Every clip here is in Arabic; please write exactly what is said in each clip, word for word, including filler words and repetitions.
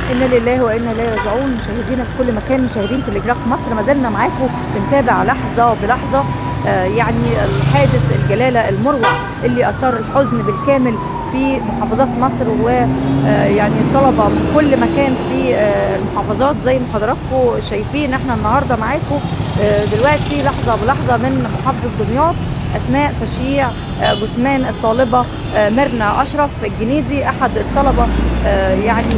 إنا لله وإنا إليه راجعون. مشاهدينا في كل مكان، مشاهدين تلجراف مصر، ما زلنا معاكم بنتابع لحظة بلحظة آه يعني الحادث الجلالة المروع اللي أثار الحزن بالكامل في محافظات مصر، ويعني الطلبة من كل مكان في آه المحافظات. زي ما حضراتكم شايفين احنا النهارده معاكم آه دلوقتي لحظة بلحظة من محافظة دمياط أثناء تشييع جثمان الطالبة ميرنا أشرف الجنيدي، أحد الطلبة يعني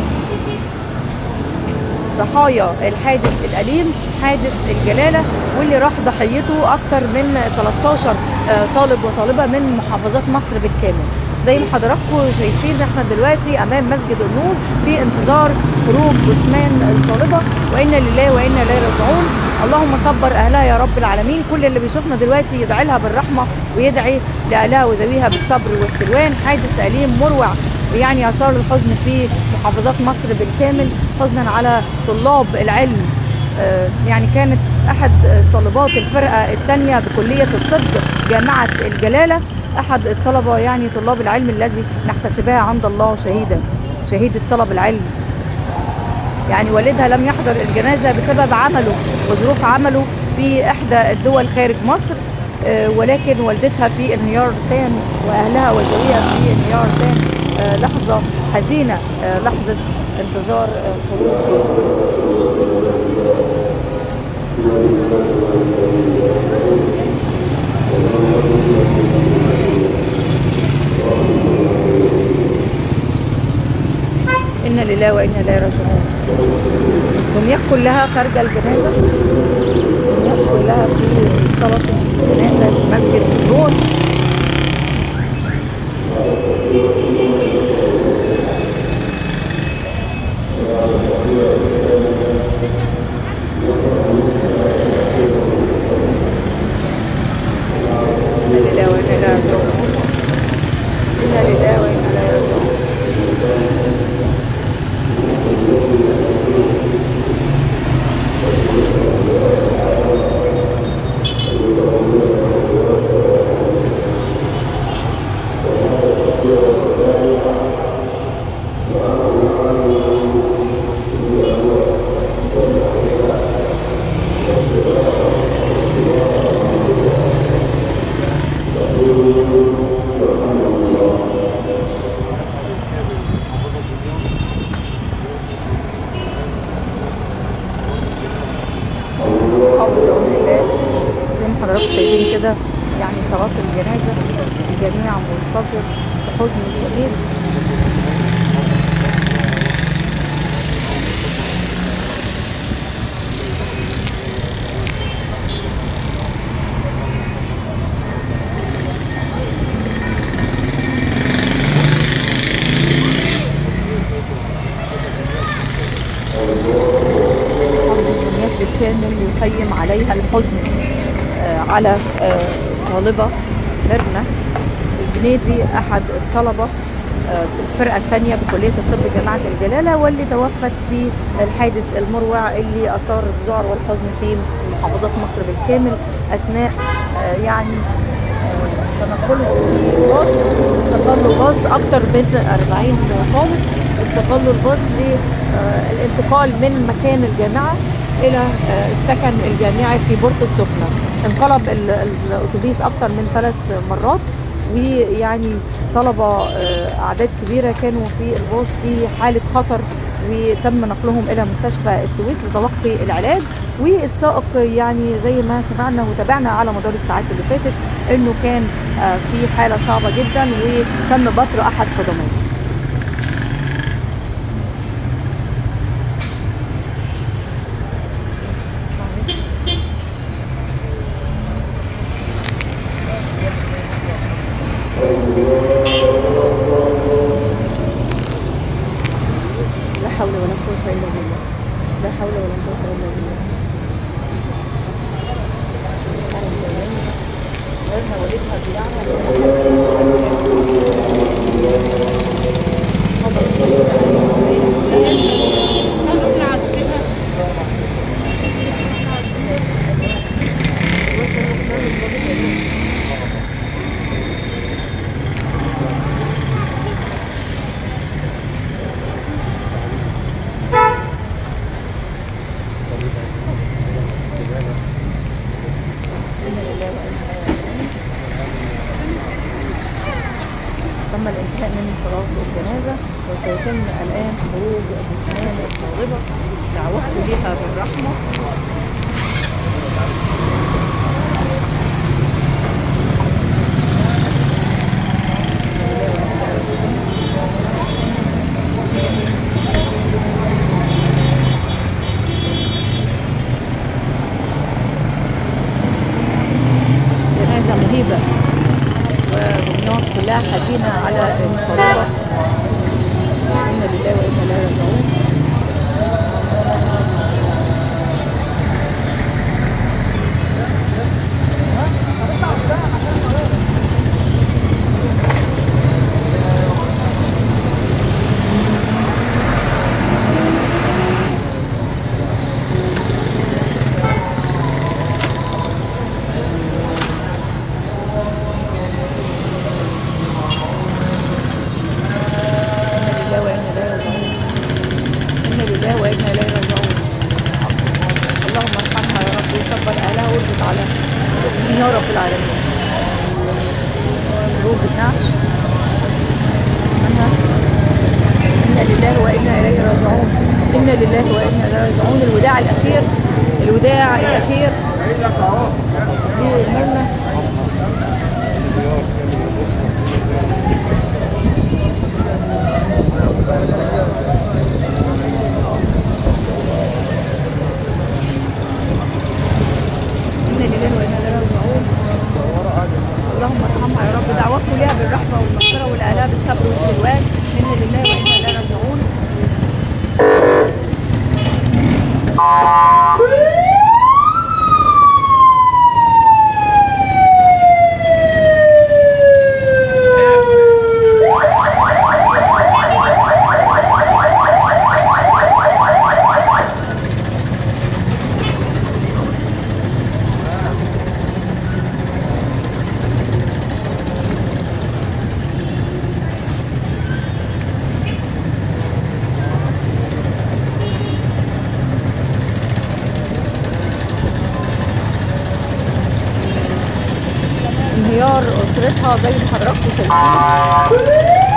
ضحايا الحادث الأليم، حادث الجلالة، واللي راح ضحيته أكثر من ثلاثة عشر طالب وطالبة من محافظات مصر بالكامل. زي ما حضراتكم شايفين احنا دلوقتي أمام مسجد النور في انتظار خروج جثمان الطالبة، وإنا لله وإنا إليه راجعون. اللهم صبر أهلها يا رب العالمين. كل اللي بيشوفنا دلوقتي يدعي لها بالرحمة ويدعي لأهلها وذويها بالصبر والسلوان. حادث أليم مروع يعني أثار الحزن في محافظات مصر بالكامل، حزنا على طلاب العلم. آه يعني كانت أحد طالبات الفرقة الثانية بكلية الطب جامعة الجلالة، أحد الطلبة يعني طلاب العلم الذي نحتسبها عند الله شهيدا، شهيد الطلب العلم. يعني والدها لم يحضر الجنازة بسبب عمله وظروف عمله في إحدى الدول خارج مصر، ولكن والدتها في انهيار تام وأهلها وذويها في انهيار تام. لحظة حزينة، لحظة انتظار خروج إنا لله وإنا إليه راجعون. دمياط كلها خارجة الجنازة، دمياط كلها في صلاة الجنازة في مسجد النور. إنا لله وإنا إليه راجعون. إنا لله وإنا إليه راجعون. زي ما حضراتكم شايفين كده يعني صلاة الجنازة، الجميع منتظر بحزن شديد. بالكامل يخيم عليها الحزن آه على آه طالبة ميرنا الجنيدي، أحد الطلبة آه الفرقة الثانية بكلية الطب جامعة الجلالة، واللي توفت في الحادث المروع اللي أثار الذعر والحزن في محافظات مصر بالكامل أثناء آه يعني تنقله الباص. استقلوا الباص أكثر من أربعين طالب، استقلوا الباص للانتقال من مكان الجامعة إلى السكن الجامعي في بورتو السخنة. انقلب الأتوبيس أكثر من ثلاث مرات، ويعني طلبة أعداد كبيرة كانوا في الباص في حالة خطر، وتم نقلهم إلى مستشفى السويس لتلقي العلاج. والسائق يعني زي ما سمعنا وتابعنا على مدار الساعات اللي فاتت إنه كان في حالة صعبة جدا، وتم بتر أحد قدميه. لا حول ولا قوة إلا بالله، لا حول ولا قوة إلا بالله. غيرنا والدها بيعمل من صلاة الجنازة، وسيتم الآن خروج جثمان الطالبة دعوته لها بالرحمة. جنازة مهيبة ودمياط كلها حزينة على الطالبة. إنا لله وإنا إليه راجعون. اللهم ارحمها يا رب وصبر اهلها واربط على يا رب العالمين. روح بتنعش منها. انا لله وانا اليه راجعون. انا لله وانا اليه راجعون. الوداع الاخير، الوداع الاخير لمرنا. اللهم ارحمها يا رب، دعوته ليها بالرحمه والمغفره والاله بالصبر والسلوان. انا لله وانا اليه راجعون. انهيار اسرتها زي ما حضراتكم شايفين.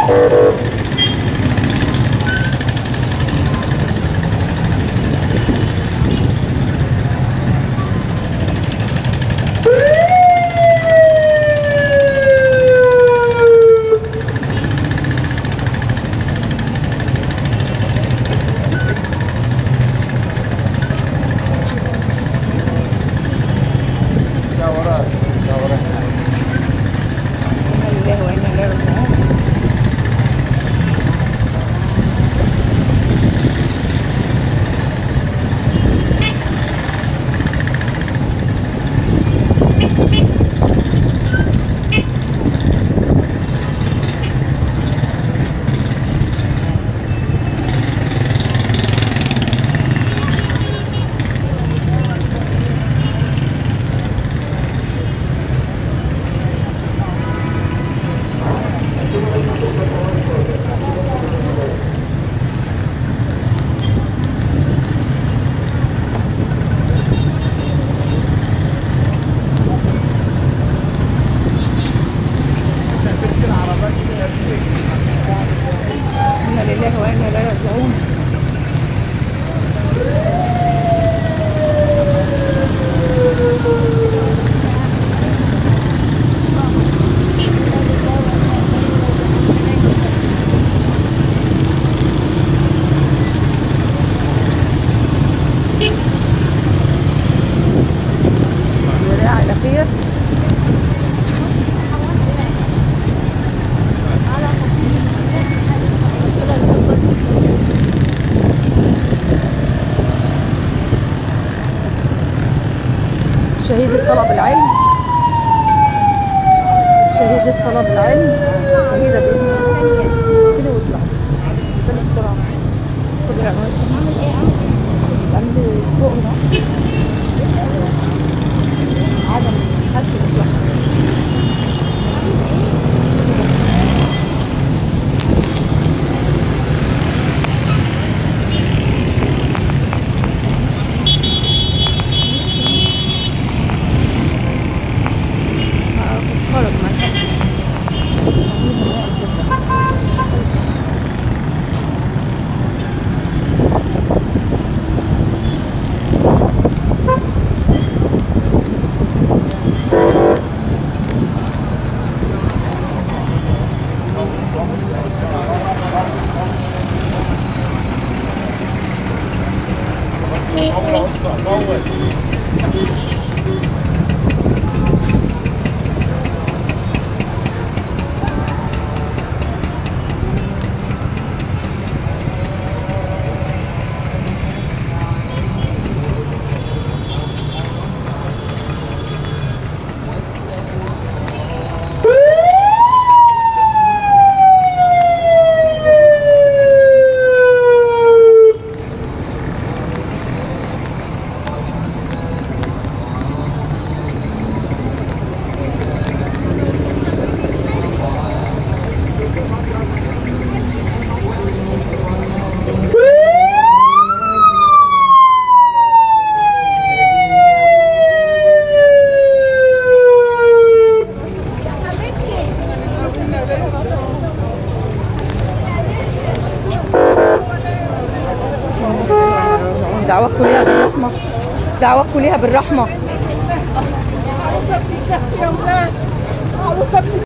إنا لله وإنا إليه راجعون. الوداع الأخير. شهيدة طلب العلم، شهيدة طلب العلم، شهيدة باسم كده واطلع كده بسرعة. خد العنوان عند فوق هنا عدم حسب اطلاق. خرج من دعواتكم ليها بالرحمة، دعواتكم ليها بالرحمة.